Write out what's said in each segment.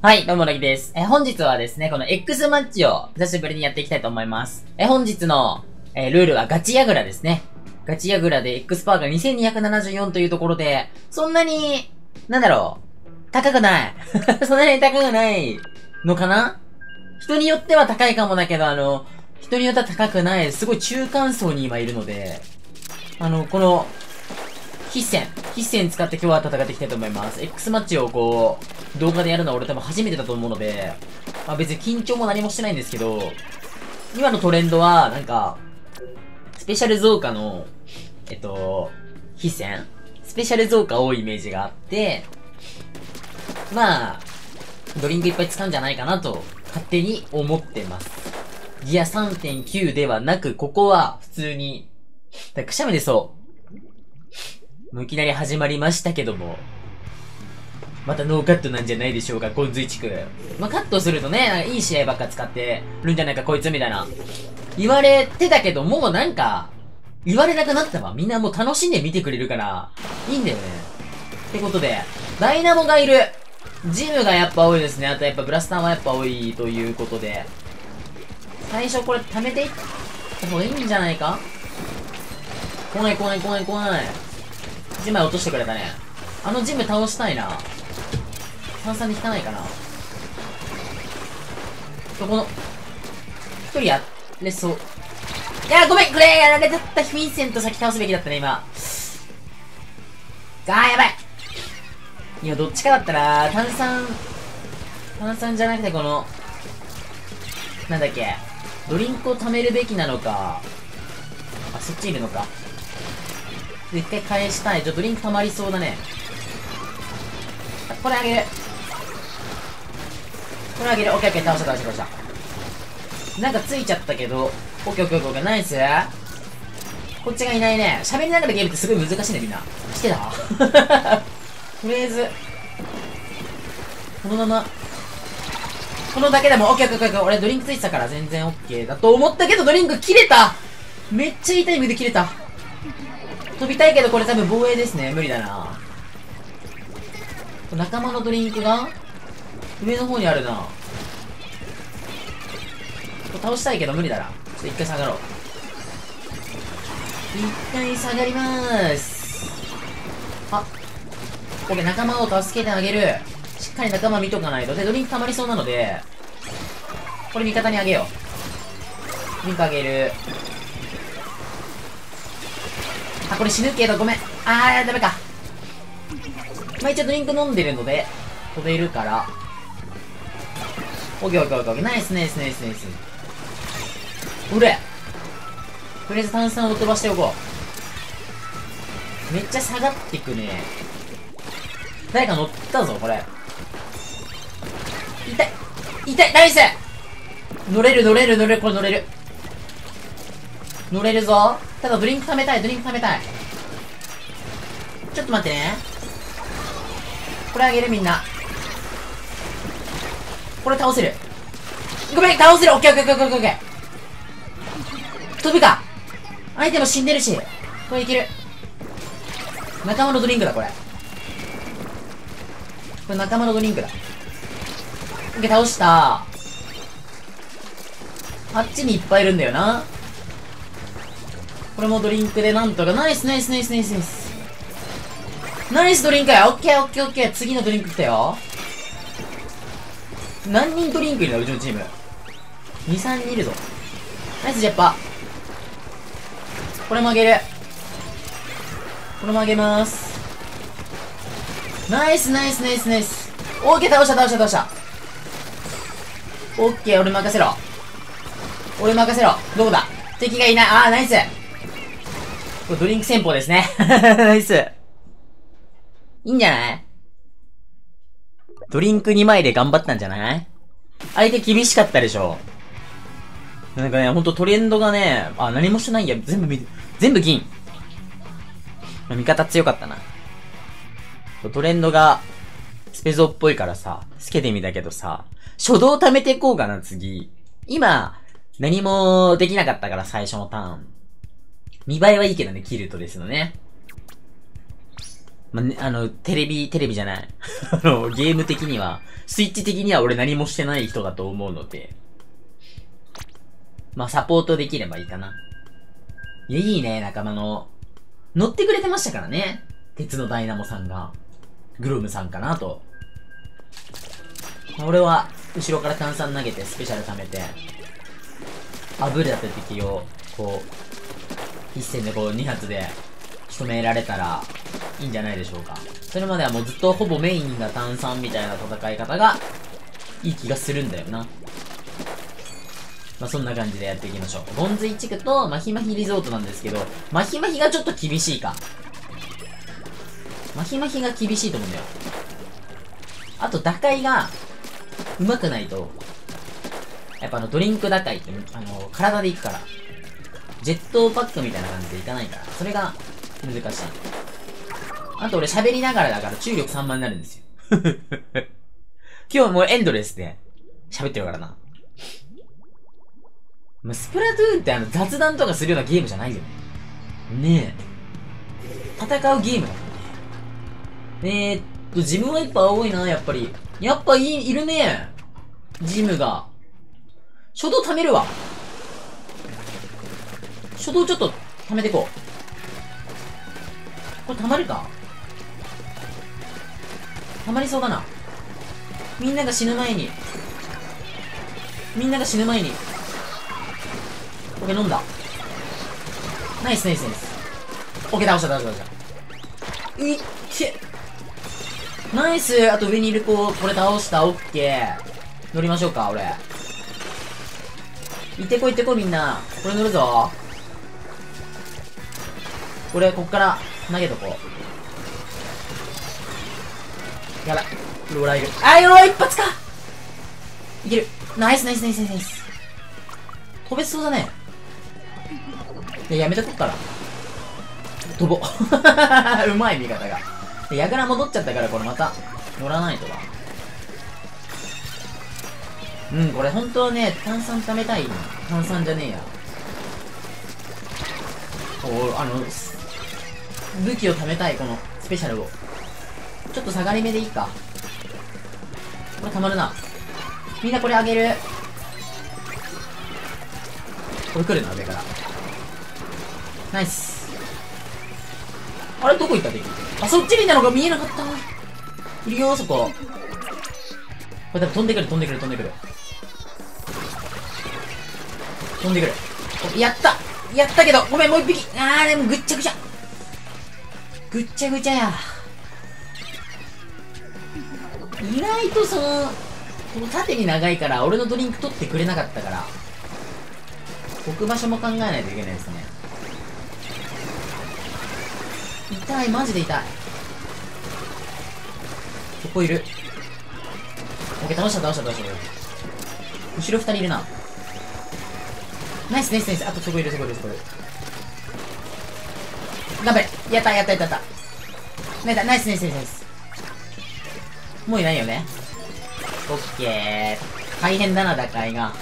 はい、どうも、なぎです。本日はですね、この X マッチを久しぶりにやっていきたいと思います。本日の、ルールはガチヤグラですね。ガチヤグラで X パワーが2274というところで、そんなに、高くない。そんなに高くないのかな？人によっては高いかもだけど、人によっては高くない、すごい中間層に今いるので、この、必戦使って今日は戦っていきたいと思います。X マッチをこう、動画でやるのは俺多分初めてだと思うので、まあ別に緊張も何もしてないんですけど、今のトレンドは、スペシャル増加の、必戦スペシャル増加多いイメージがあって、まあ、ドリンクいっぱい使うんじゃないかなと、勝手に思ってます。ギア 3.9 ではなく、ここは普通に、くしゃみでそう。いきなり始まりましたけども。またノーカットなんじゃないでしょうか、ゴンズイチク。まあ、カットするとね、いい試合ばっか使ってるんじゃないか、こいつみたいな。言われてたけど、もう言われなくなったわ。みんなもう楽しんで見てくれるから、いいんだよね。ってことで、ダイナモがいる。ジムがやっぱ多いですね。あとやっぱブラスターもやっぱ多いということで。最初これ貯めていった方がいいんじゃないか？来ない。ジム落としてくれたね。ジム倒したいな。炭酸で引かないかな。この、一人やれそう。いや、ごめん、これやられちゃった。フィンセント先倒すべきだったね、今。やばい。今どっちかだったな。炭酸じゃなくてこの、ドリンクを貯めるべきなのか。あ、そっちいるのか。一回返したい。ドリンク溜まりそうだね。これあげる。オッケー、倒した。ついちゃったけど、オッケー、ナイス。こっちがいないね。喋りながらゲームってすごい難しいね、みんな。してたとりあえず、このまま、このだけでも、オッケー。俺ドリンクついてたから全然オッケーだと思ったけど、ドリンク切れた。めっちゃいいタイミングで切れた。飛びたいけどこれ多分防衛ですね。無理だな。仲間のドリンクが上の方にあるな。倒したいけど無理だな。ちょっと一回下がろう。一回下がりまーす。オッケー、仲間を助けてあげる。しっかり仲間見とかないと。で、ドリンク溜まりそうなので、これ味方にあげよう。ドリンクあげる。これ死ぬけどごめん。ダメか。まあ、一応ドリンク飲んでるので、飛べるから。オッケー。ナイス。うれ。とりあえず炭酸を飛ばしておこう。めっちゃ下がってくね。誰か乗ったぞ、これ。痛い、ナイス。乗れる。これ乗れる。乗れるぞ。ただドリンク溜めたい。ちょっと待ってね。これあげる、みんな。これ倒せる。ごめん、倒せる。オッケー。飛ぶか。相手も死んでるし。これいける。仲間のドリンクだ、これ仲間のドリンクだ。オッケー、倒した。あっちにいっぱいいるんだよな。これもドリンクでなんとか。ナイス。ナイスドリンクや。オッケー。次のドリンク来たよ。何人ドリンクいるのうちのチーム。2、3人いるぞ。ナイスジェッパ。これもあげる。これもあげまーす。ナイス。オッケー、倒した。オッケー、俺任せろ。どこだ？敵がいない。ナイス。これドリンク戦法ですね。ナイス。いいんじゃない？ドリンク2枚で頑張ったんじゃない？相手厳しかったでしょ。ほんとトレンドがね、何もしてないんや。全部銀。味方強かったな。トレンドが、スペゾっぽいからさ、つけてみたけどさ、初動貯めていこうかな、次。今、何もできなかったから、最初のターン。見栄えはいいけどね、キルとですのね。 まね、テレビじゃない。ゲーム的には、スイッチ的には俺何もしてない人だと思うので、まあ、サポートできればいいかな。いや、いいね、仲間の。乗ってくれてましたからね。鉄のダイナモさんが。グロムさんかなと。俺は、後ろから炭酸投げてスペシャル貯めて、炙りだった敵を、こう、一戦でこう2発で仕留められたらいいんじゃないでしょうか。それまではもうずっとほぼメインが炭酸みたいな戦い方がいい気がするんだよな。まあ、そんな感じでやっていきましょう。ゴンズイ地区とマヒマヒリゾートなんですけど、マヒマヒがちょっと厳しいか。マヒマヒが厳しいと思うんだよ。あと打開が上手くないと、やっぱドリンク打開って、体で行くから。ジェットパックみたいな感じでいかないから。それが難しい。あと俺喋りながらだから注力散漫になるんですよ。今日もうエンドレスで喋ってるからな。スプラトゥーンって雑談とかするようなゲームじゃないよね。ねえ。戦うゲームだからね。ジムワイパー多いな、やっぱり。やっぱいるね。ジムが。初動貯めるわ。初動ちょっと貯めてこう。これ溜まるか？溜まりそうだな。みんなが死ぬ前に。オッケー、飲んだ。ナイス。オッケー、倒した。いっけ。ナイス。あと上にいる子、これ倒した。オッケー。乗りましょうか、俺。行ってこいみんな。これ乗るぞ。俺、こっから投げとこう。やばい。ローラーいる。一発か。いける。ナイス。飛べそうだね。いや、やめとこっから。飛ぼう。うまい味方が。矢倉戻っちゃったから、これまた乗らないとだ。これ本当はね、炭酸貯めたいな。炭酸じゃねえや。武器を貯めたい、このスペシャルを。ちょっと下がり目でいいか。これ溜まるな。みんなこれあげる。これ来るな、上から。ナイス。あれどこ行った敵？あ、そっちにいたのが見えなかった。いるよ、そこ。これ多分飛んでくる。やったけど、ごめん、もう一匹。でもぐっちゃぐちゃや。意外とこの縦に長いから、俺のドリンク取ってくれなかったから、置く場所も考えないといけないですね。痛い、マジで痛い。そこいる。オッケー、倒した。後ろ二人いるな。ナイス。あとそこいる。頑張れ。やった。ナイス。もういないよね。オッケー。大変だな、打開が。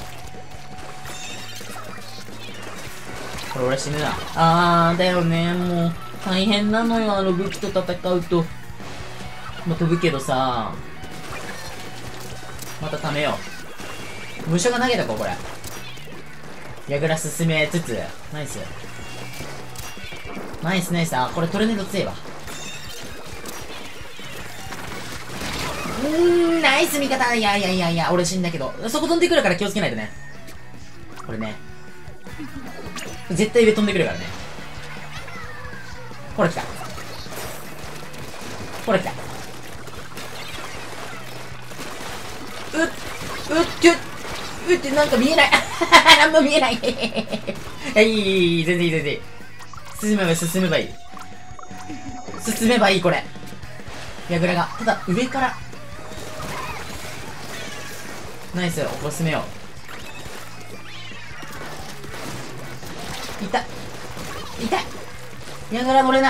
これ俺死ぬな。だよね。もう、大変なのよ、武器と戦うと。まあ、飛ぶけどさ。また貯めよう。無償が投げたこれ。矢倉進めつつ。ナイス。これトルネード強いわ。ナイス味方。いや、俺死んだけど。そこ飛んでくるから気をつけないとね。これね。絶対上飛んでくるからね。ほら来た。なんか見えない。なんも見えない。いい。全然いい。進めばいい、これ。矢倉が。ただ、上から。ナイス、これ進めよう。痛い。矢倉乗れない。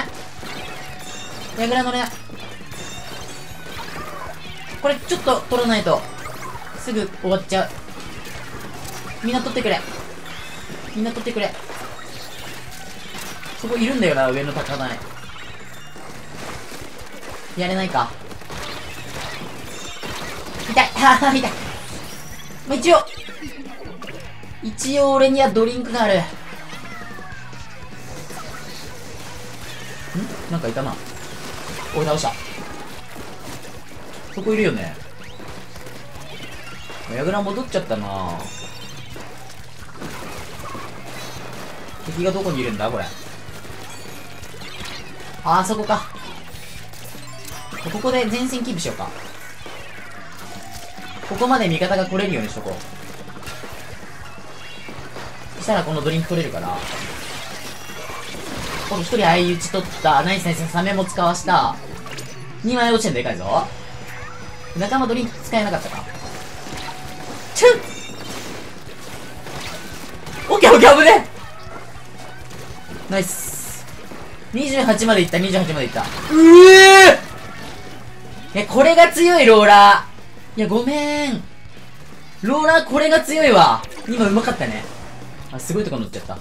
これ、ちょっと取らないと、すぐ終わっちゃう。みんな取ってくれ。そこいるんだよな、上の高台。 やれないか。痛い。はぁ、痛い。まあ、一応俺にはドリンクがある。なんかいたな。おい、倒した。そこいるよね。矢倉戻っちゃったな。敵がどこにいるんだこれ。あそこか。ここで前線キープしようか。ここまで味方が来れるようにしとこう。そしたらこのドリンク取れるから。この一人相打ち取った。ナイスナイス。サメも使わした。2枚落ちてんでかいぞ。仲間ドリンク使えなかったか。チュンオッケーオッケー、危ねえ。ナイス。28までいった、28までいった。これが強い、ローラー。いや、ごめん。ローラー、これが強いわ。今、うまかったね。あ、すごいとこ乗っちゃった。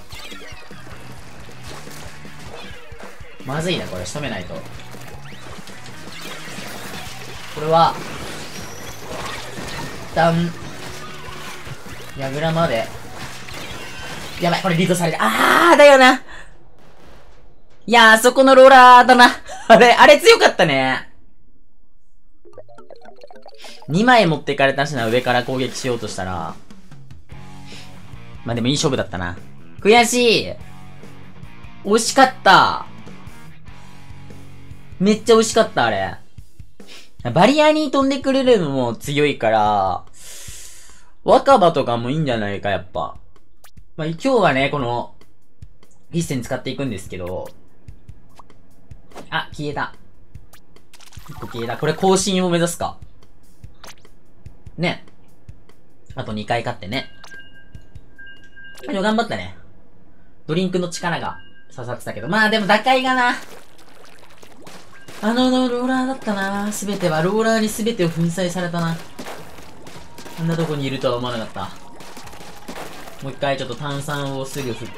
まずいな、これ。仕留めないと。これは、一旦、矢倉まで。やばい、これリードされて。だよな。いやー、そこのローラーだな。あれ強かったね。2枚持っていかれたしな、上から攻撃しようとしたら。まあ、でもいい勝負だったな。悔しい。惜しかった。めっちゃ惜しかった、あれ。バリアに飛んでくれるのも強いから、若葉とかもいいんじゃないか、やっぱ。まあ、今日はね、この、必戦使っていくんですけど、あ、消えた。1個消えた。これ更新を目指すか。ね。あと2回勝ってね。でも頑張ったね。ドリンクの力が刺さってたけど。まあでも打開がな。ローラーだったな。すべては、ローラーにすべてを粉砕されたな。あんなとこにいるとは思わなかった。もう一回ちょっと炭酸をすぐ振って、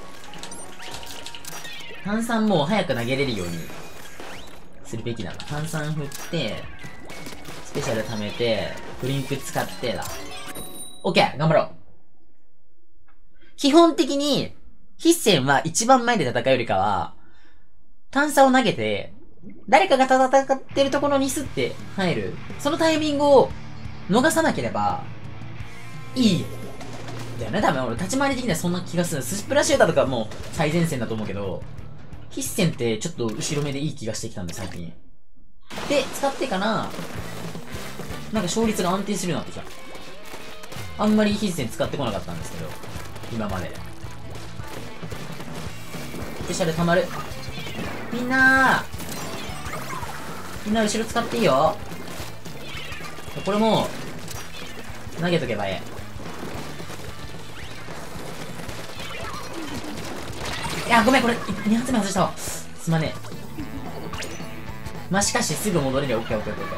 炭酸もう早く投げれるようにするべきだな。炭酸振って、スペシャル貯めて、ドリンク使ってだ。オッケー頑張ろう。基本的に、必戦は一番前で戦うよりかは、炭酸を投げて、誰かが戦ってるところにスッて入る。そのタイミングを逃さなければ、いい。だよね、多分俺立ち回り的にはそんな気がする。スプラシューターとかもう最前線だと思うけど、必戦ってちょっと後ろ目でいい気がしてきたんだ、最近。で、使ってかな、なんか勝率が安定するようになってきた。あんまり必戦使ってこなかったんですけど、今まで。スペシャル溜まる。みんな後ろ使っていいよ。これも、投げとけばええ。いや、ごめん、これ、2発目外したわ。すまねえ。まあ、しかし、すぐ戻れるよ。オッケーオッケーオッケ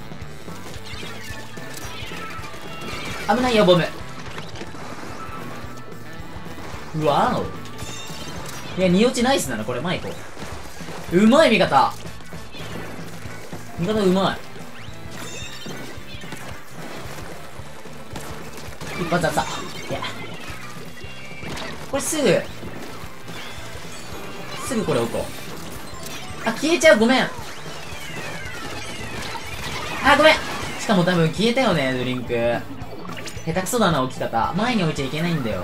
ー。危ないよ、ボム。うわー。いや、2落ちナイスなの、これ、前行こう。うまい、味方。味方うまい。一発あった。いや。これすぐこれ置こう。あ、消えちゃう、ごめん。あ、ごめん。しかも多分消えたよね、ドリンク。下手くそだな、置き方。前に置いちゃいけないんだよ。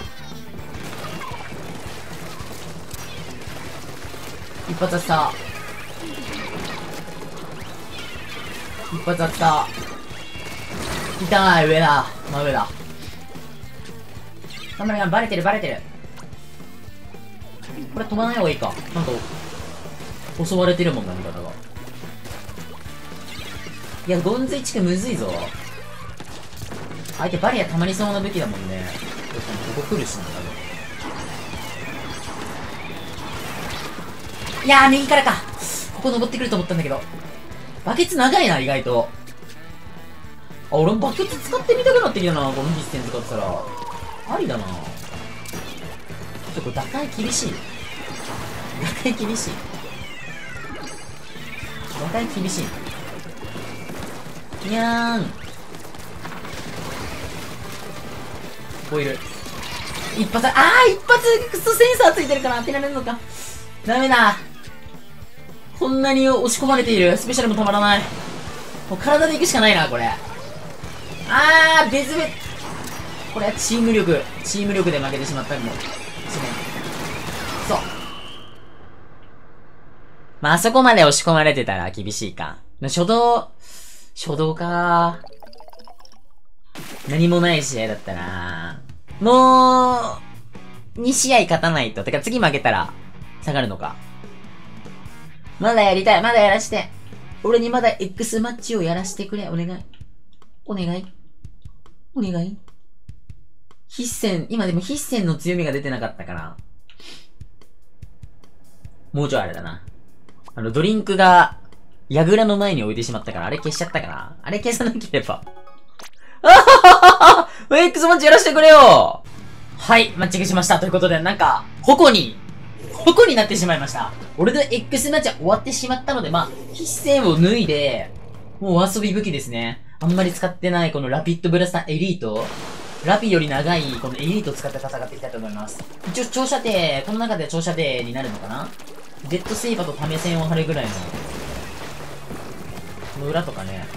一発あった。一発あった。痛い、上だ。真上だ。頑張れ、バレてる。これ飛ばない方がいいか。なんと、襲われてるもんな、味方が。いや、ゴンズイ地区むずいぞ。相手バリア溜まりそうな武器だもんね。ここ来るしな、多分。いやー、右からか。ここ登ってくると思ったんだけど。バケツ長いな、意外と。あ、俺もバケツ使ってみたくなってきたな、この必戦使ってたら。ありだな。ちょっとこれ打開厳しい。打開厳しい。 対厳しいな。にゃーん。こういる。一発、一発クソセンサーついてるから当てられるのか。ダメだ。こんなに押し込まれている。スペシャルもたまらない。もう体で行くしかないな、これ。別々。これはチーム力で負けてしまったかもしれない。そう。まあ、あそこまで押し込まれてたら厳しいか。初動か。何もない試合だったな。もう、2試合勝たないと。てか次負けたら、下がるのか。まだやりたい。まだやらして。俺にまだ X マッチをやらしてくれ。お願い。お願い。お願い。必戦、今でも必戦の強みが出てなかったから。もうちょいあれだな。ドリンクが、ヤグラの前に置いてしまったから、あれ消しちゃったかな。あれ消さなければ。X マッチやらせてくれよ。はい、マッチングしました。ということで、なんか、矛になってしまいました。俺の X マッチは終わってしまったので、まあ、必戦を脱いで、もうお遊び武器ですね。あんまり使ってないこのラピッドブラスターエリート。ラピより長いこのエリートを使って戦っていきたいと思います。一応長射程、この中では長射程になるのかな。デッドセイバーとタメ線を張るぐらいの。この裏とかね。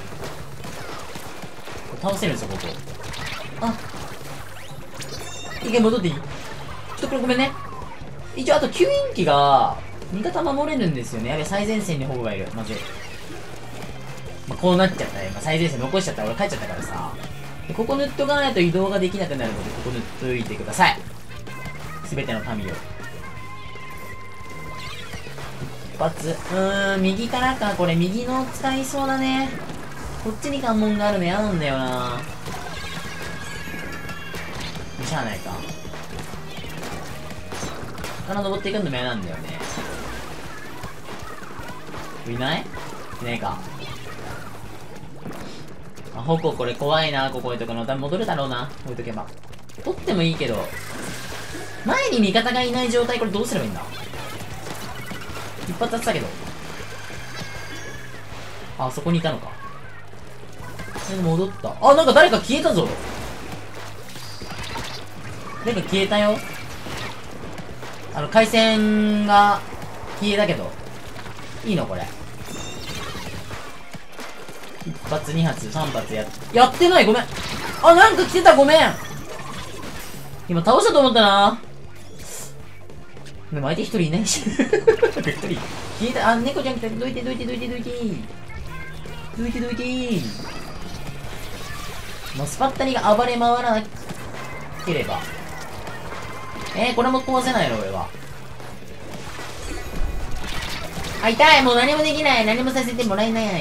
倒せるんですよ、ここ。一回戻っていい？ちょっとこれごめんね。一応あと吸引機が、味方守れるんですよね。やべ、最前線に保護がいる。マジ。まあ、こうなっちゃったね。最前線残しちゃったら俺帰っちゃったからさ。でここ塗っとかないと移動ができなくなるので、ここ塗っといてください。すべての民を。一発。右からか。これ右の使いそうだね。こっちに関門があるの嫌なんだよな。しゃあないか。から登っていくのも嫌なんだよね。いない？いないか。矛これ怖いな、ここ置いとくの。多分戻るだろうな、置いとけば。取ってもいいけど。前に味方がいない状態、これどうすればいいんだ？一発当てたけど。そこにいたのか。戻った。なんか誰か消えたぞ。誰か消えたよ。回線が消えたけど。いいのこれ。一発、二発、三発やってない、ごめん。なんか来てた、ごめん。今倒したと思ったな。でも相手一人いないし。一人消えた。猫ちゃん来た。どいて。もうスパッタリが暴れ回らなければ。これも壊せないの俺は。痛い。もう何もできない。何もさせてもらえない。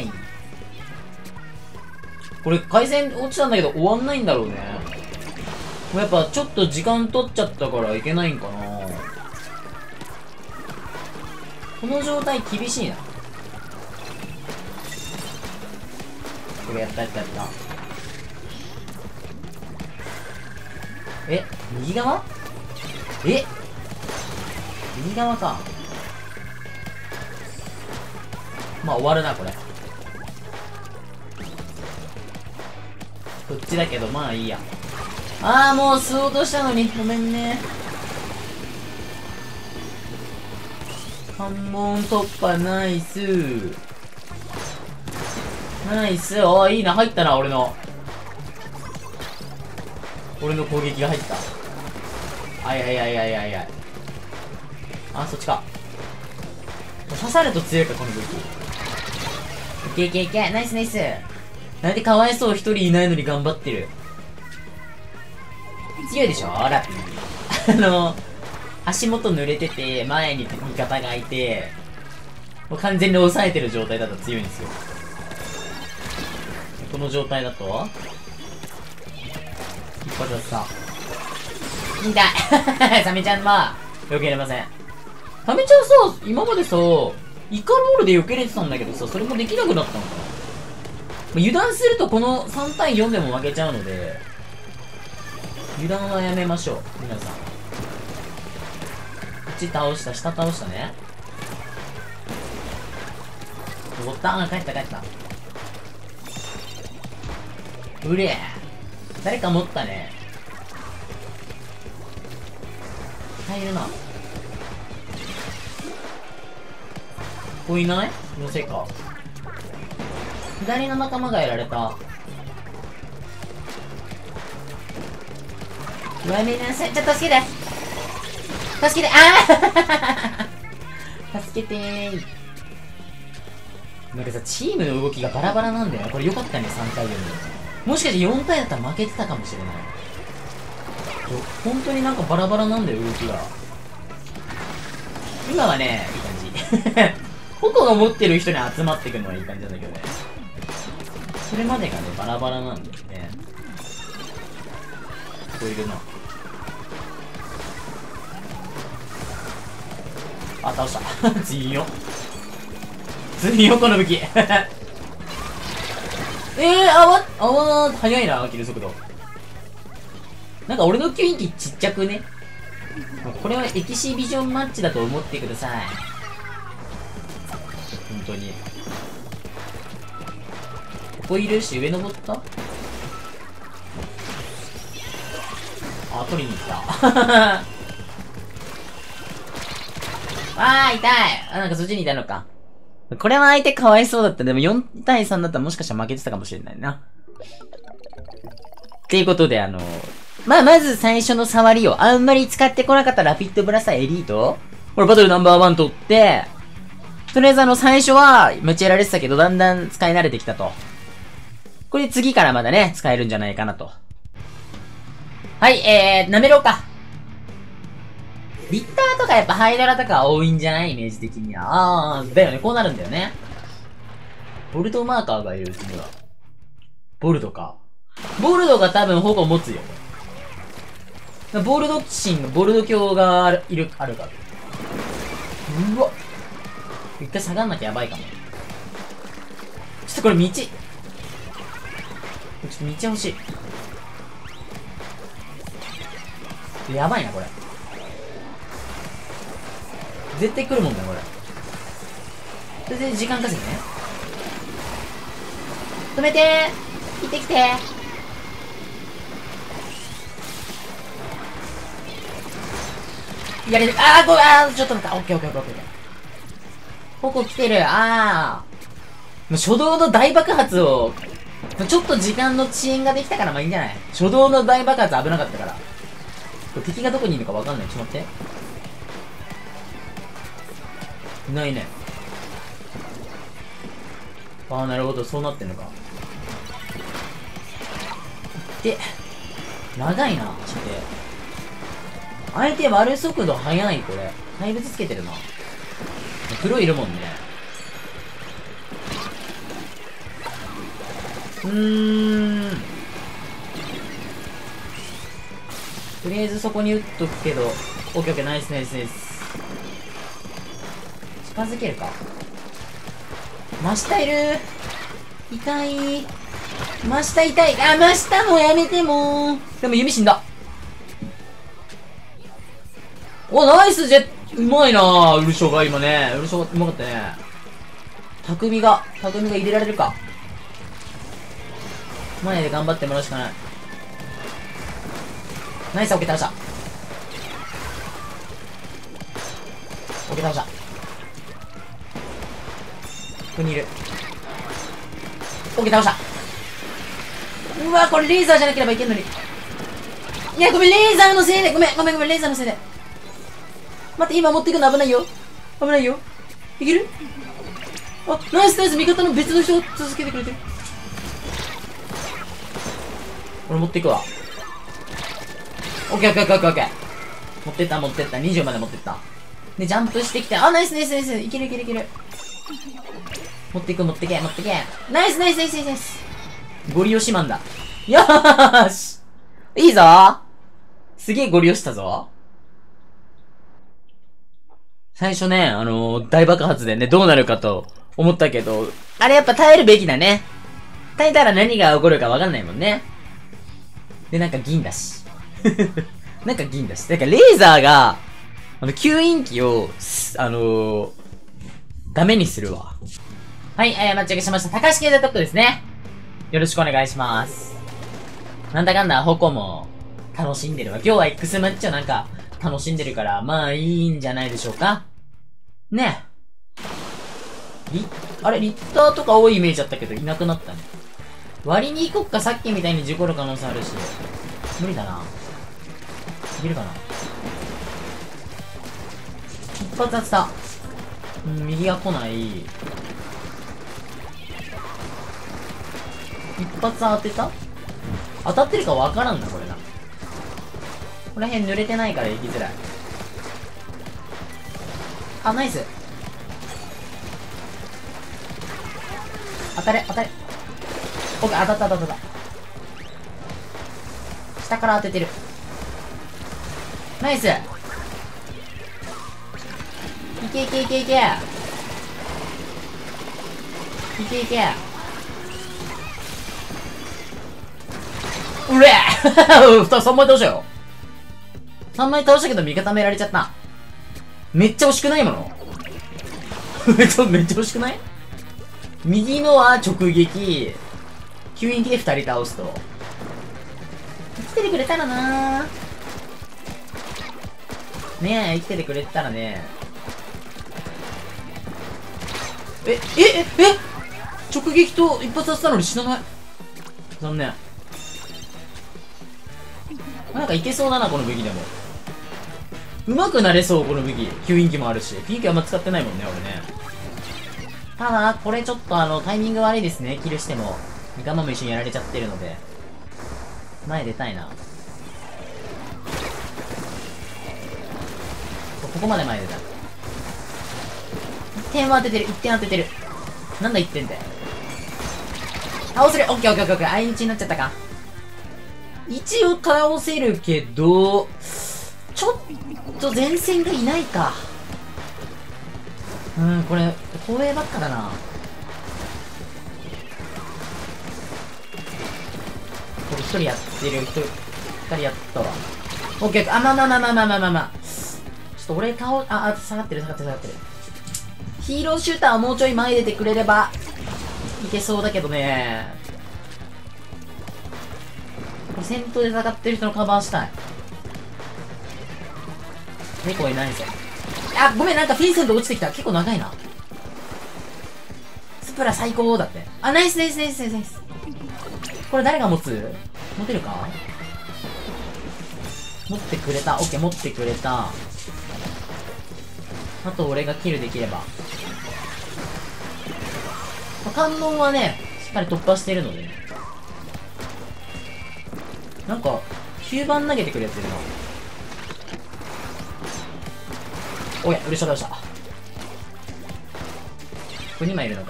これ回線落ちたんだけど終わんないんだろうね。もうやっぱちょっと時間取っちゃったからいけないんかな。この状態厳しいな。これやった。右側？右側か。まあ終わるな、これ。こっちだけど、まあいいや。もう吸おうとしたのに。ごめんね。関門突破、ナイス。いいな、入ったな、俺の攻撃が入った。そっちか。刺さると強いか、この武器。いけ。ナイス。なんでかわいそう、一人いないのに頑張ってる。強いでしょ、ラピー。足元濡れてて、前に味方がいて、もう完全に抑えてる状態だと強いんですよ。この状態だと一発だった。痛い。サメちゃんは、避けれません。サメちゃんさ、今までさ、イカロールで避けれてたんだけどさ、それもできなくなったのかな。油断するとこの3対4でも負けちゃうので、油断はやめましょう、皆さん。こっち倒した、下倒したね。 登った。あ、帰った帰った。うれえ。誰か持ったね。入るな。ここいないのせいか。左の仲間がやられた。ごめんなさい。ちょっと助けて。助けて。ああ助けてー。なんかさ、チームの動きがバラバラなんだよね。これ良かったね、3対4で。もしかして4対だったら負けてたかもしれない。本当になんかバラバラなんだよ、動きが。今はね、いい感じ。矛が持ってる人に集まってくるのはいい感じなんだけどね。それまでがね、バラバラなんだよね。ここいるな。あ、倒した。強いよ。強いよ、この武器。早いな、切る速度。なんか俺の吸引機ちっちゃくね。これはエキシビジョンマッチだと思ってください。本当に。ここいるし、上登った？あ、取りに行った。あー、痛い。あ、なんかそっちにいたのか。これは相手かわいそうだった。でも4対3だったらもしかしたら負けてたかもしれないな。っていうことで、まず最初の触りをあんまり使ってこなかったラピッドブラスターエリートこれバトルナンバー1取って、とりあえず最初はめっちゃやられてたけど、だんだん使い慣れてきたと。これ次からまだね、使えるんじゃないかなと。はい、なめろうか。リッターとかやっぱハイドラとか多いんじゃないイメージ的には。だよね、こうなるんだよね。ボルトマーカーがいるうちには。ボルトか。ボルドが多分ほぼ持つよ。ボルドボルド鏡があるか。うわ。一回下がんなきゃやばいかも。ちょっとこれ道。ちょっと道欲しい。やばいな、これ。絶対来るもんだよ、これ。それで時間稼ぎね。止めてー。来て来てー。やれる。ちょっと待った。オッケー。ここ来てる。もう初動の大爆発を、ちょっと時間の遅延ができたからまあいいんじゃない？初動の大爆発危なかったから。これ敵がどこにいるのかわかんない。ちょっと待って。いないね。なるほど。そうなってんのか。で、長いな。ちょっと。相手割る速度速い、これ。怪物つけてるな。黒いるもんね。とりあえずそこに打っとくけど。オッケーオッケー、ナイス。近づけるか。真下いる。痛い。真下痛い。真下もやめても。でも弓死んだ。ナイスうまいなぁ、ウルショが今ね。ウルショがうまかったね。匠が入れられるか。前で頑張ってもらうしかない。ナイス、オッケー倒した。オッケー倒した。ここにいる。オッケー倒した。うわ、これレーザーじゃなければいけんのに。いや、ごめん、レーザーのせいで。ごめん、レーザーのせいで。待って、今持っていくの危ないよ。いける？ナイス、味方の別の人を続けてくれてる。俺持っていくわ。オッケー。持ってった。20まで持ってった。で、ジャンプしてきて、ナイス。いける。持ってけ。ナイス。ゴリ押しマンだ。よーし。いいぞー。すげえゴリ押したぞ。最初ね、大爆発でね、どうなるかと思ったけど、あれやっぱ耐えるべきだね。耐えたら何が起こるかわかんないもんね。で、なんか銀だし。なんかレーザーが、吸引機を、ダメにするわ。 はい、間違えしました。高橋系でトップですね。よろしくお願いします。なんだかんだ、矛も楽しんでるわ。今日は X マッチョなんか楽しんでるから、まあいいんじゃないでしょうか。ねえ。あれ、リッターとか多いイメージだったけど、いなくなったね。割に行こっか、さっきみたいに事故る可能性あるし。無理だな。いけるかな。一発当てた。右が来ない。一発当てた？当たってるかわからんな、これな。ここら辺濡れてないから行きづらい。あ、ナイス。当たれ、当たれ。オッケー、当たった当たった。下から当ててる。ナイス。いけいけいけいけ。いけいけ。うれ3枚倒したよ。3枚倒したけど味方められちゃった。めっちゃ惜しくないものめっちゃ惜しくない？右のは直撃。吸引機で2人倒すと。生きててくれたらなー。ねえ、生きててくれたらね。直撃と一発当てたのに死なない。残念。なんかいけそうだな、この武器でも。上手くなれそう、この武器。吸引機もあるし。吸引機あんま使ってないもんね、俺ね。ただ、これちょっとタイミング悪いですね。キルしても。ガマも一緒にやられちゃってるので。前出たいな。ここまで前出た。1点は当ててる、1点当ててる。なんだ1点って。倒せる。オッケーオッケーオッケー。相打ちになっちゃったか。一応倒せるけど、ちょっと前線がいないか。これ、光栄ばっかだな。これ一人やってる、二人やったわ。オッケー、あ、まあ。ちょっと俺下がってる。ヒーローシューターはもうちょい前出てくれれば、いけそうだけどね。これ先頭で戦ってる人のカバーしたい。猫いないぞ。あ、ごめん、なんかフィンセント落ちてきた。結構長いな。スプラ最高だって。あ、ナイス。これ誰が持つ？持てるか？持ってくれた。オッケー、持ってくれた。あと俺がキルできれば。観音はね、しっかり突破してるので。なんか、9番投げてくるやついるな。おや、嬉し倒した。ここ2枚いるのか。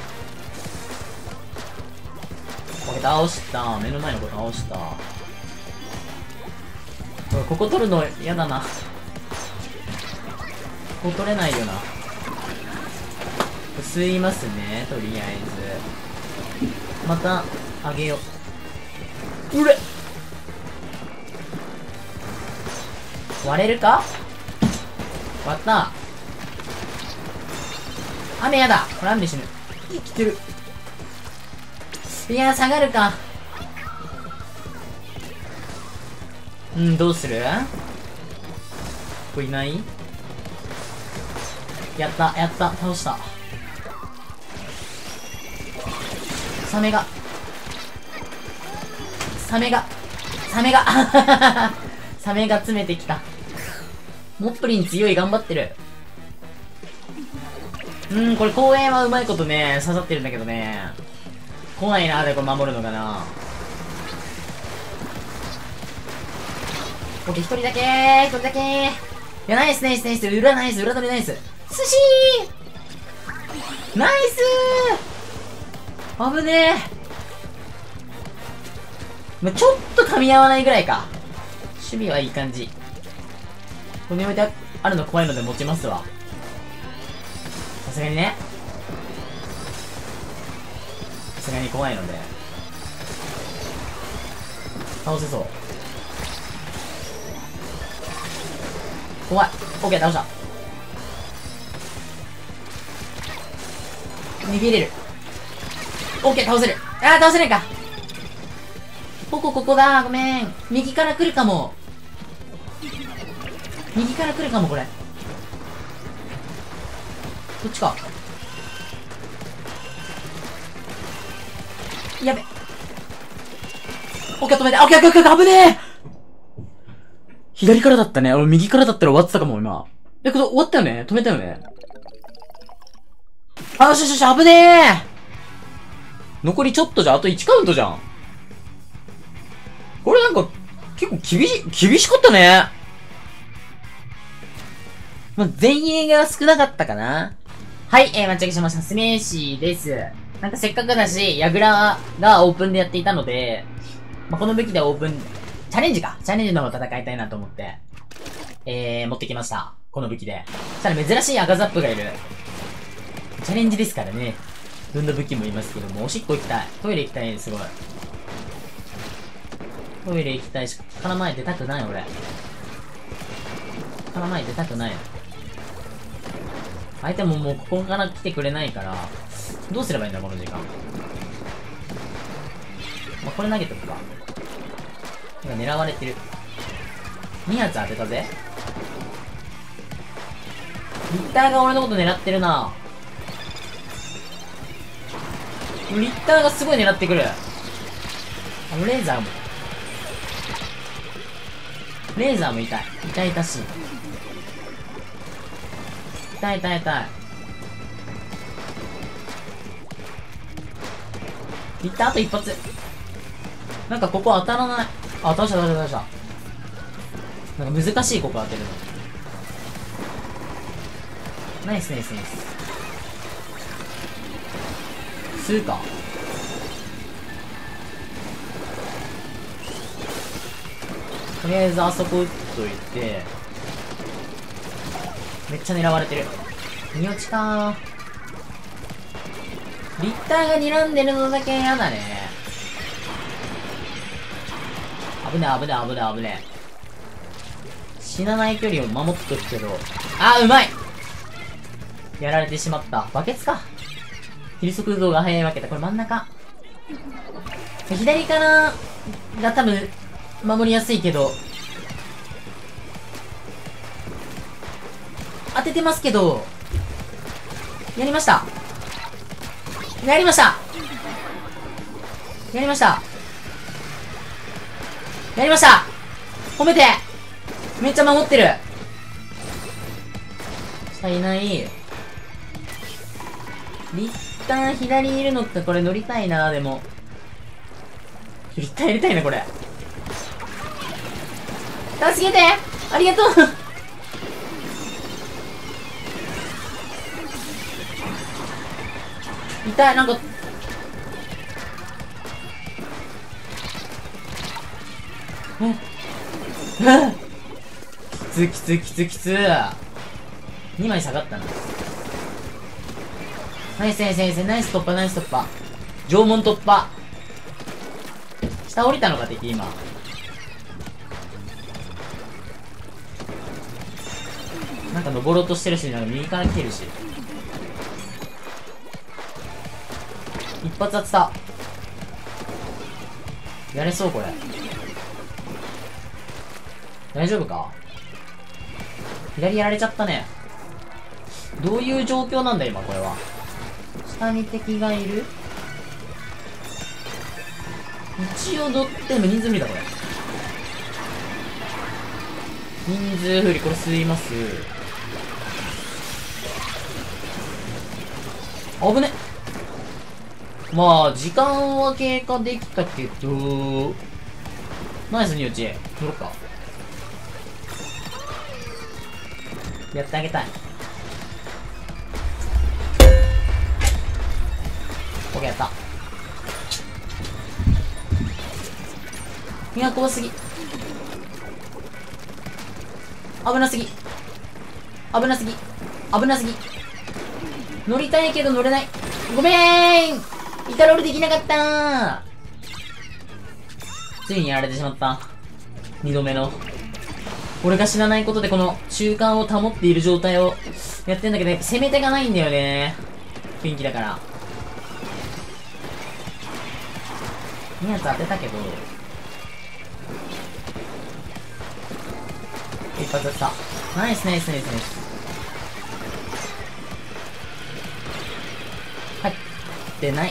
オッケー、倒した。目の前の子倒した。ここ取るの嫌だな。ここ取れないよな。吸いますね、とりあえず。また、あげよう。うれ！割れるか？割った。雨やだ。これ雨で死ぬ。生きてる。いやー、下がるか。どうする？これいない？やった、倒した。サメがサメが詰めてきた。モップリン強い、頑張ってる。これ公園はうまいことね、刺さってるんだけどね。来ないな、でこれ守るのかな。オッケー、一人だけ。いや、ナイス。裏ナイス、裏取りナイス。寿司ーナイスー危ねえ。まあ、ちょっと噛み合わないぐらいか。守備はいい感じ。ここに置いてあるの怖いので持ちますわ。さすがにね。さすがに怖いので。倒せそう。怖い。オッケー、倒した。 逃げれる。オッケー、倒せる。あー、倒せないか。ここだ。ごめん。右から来るかも。右から来るかも、これ。こっちか。やべ。オッケー、止めて。オッケー、オッケー、危ねえ。左からだったね。俺右からだったら終わってたかも、今。これ終わったよね？止めたよね？あ、よしよしよし、危ねえ。残りちょっとじゃん。あと1カウントじゃん。これなんか、結構厳しかったね。まあ、前衛が少なかったかな。はい、待ち上げしました。スメーシーです。なんかせっかくだし、ヤグラがオープンでやっていたので、まあ、この武器でオープン、チャレンジの方戦いたいなと思って、持ってきました。この武器で。そしたら珍しい赤ザップがいる。チャレンジですからね。どんな武器もいますけども、おしっこ行きたい。トイレ行きたい、すごい。トイレ行きたいし、から前出たくない、俺。から前出たくない。相手ももうここから来てくれないから、どうすればいいんだ、この時間。まあ、これ投げとくか。今狙われてる。2発当てたぜ。リッターが俺のこと狙ってるな。リッターがすごい狙ってくる。レーザーも。レーザーも痛い。痛しい。痛い。リッターあと一発。なんかここ当たらない。あ、倒した。なんか難しい、ここ当てるの。ナイス。吸うか。とりあえずあそこ打っといて。めっちゃ狙われてる。身落ちかー。リッターが睨んでるのだけ嫌だね。危ね。死なない距離を守っとくけど。あー、うまい。やられてしまった。バケツか。切り速度が速いわけだ。これ真ん中。左からが多分、守りやすいけど。当ててますけど。やりました。褒めて。めっちゃ守ってる。下いない。リッター左いるのってこれ乗りたいな、でも。リッターやりたいな、これ。助けて。ありがとう。痛い、なんか。きつ。2枚下がったな。ナイス突破。縄文突破。下降りたのか、敵、今。なんか登ろうとしてるし、なんか右から来てるし。一発当てた。やれそう、これ。大丈夫か？左やられちゃったね。どういう状況なんだ、今、これは。下に敵がいる？一応でも人数無理だ、これ。人数不利、これ吸います。危ね。まあ、時間は経過できたけど、ナイスに落ち。乗ろっか。やってあげたい。オッケー、やった。いや、怖すぎ。危なすぎ。乗りたいけど乗れない。ごめーん。イタロールできなかったー。ついにやられてしまった。二度目の。俺が知らないことでこの習慣を保っている状態をやってんだけど、やっぱ攻め手がないんだよね。雰囲気だから。 いいやつ当てたけど、一発当てた。ナイスナイスナイスナイス。入ってない。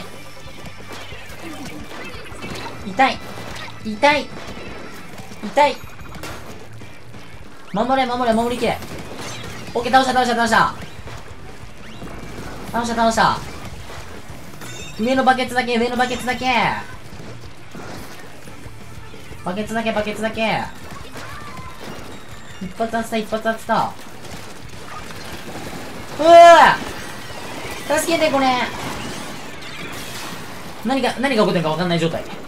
痛い痛い痛い。守れ守れ守りきれ。オッケー、倒した倒した倒した倒した倒した。上のバケツだけ、上のバケツだけ、バケツだけバケツだけ。一発当てた一発当てた。うわー、助けてこれ。何が起こってるか分かんない状態。こ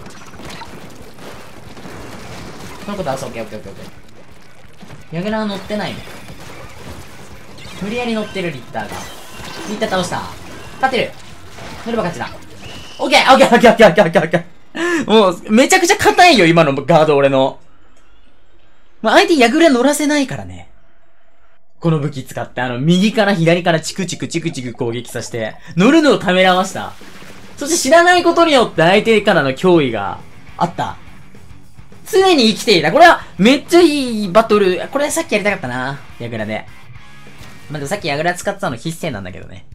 のことはそう、オッケーオッケーオッケーオッケー。ヤグラは乗ってないの。無理やり乗ってるリッターが。リッター倒した。勝ってる。乗れば勝ちだ。オッケーオッケーオッケーオッケーオッケーオッケーオッケー。もう、めちゃくちゃ硬いよ、今のガード俺の。まあ、相手ヤグラ乗らせないからね。この武器使って、右から左からチクチクチクチク攻撃させて、乗るのをためらわした。そして知らないことによって相手からの脅威があった。常に生きていた。これは、めっちゃいいバトル。これさっきやりたかったな。ヤグラで。まあ、でもさっきヤグラ使ってたの必須点なんだけどね。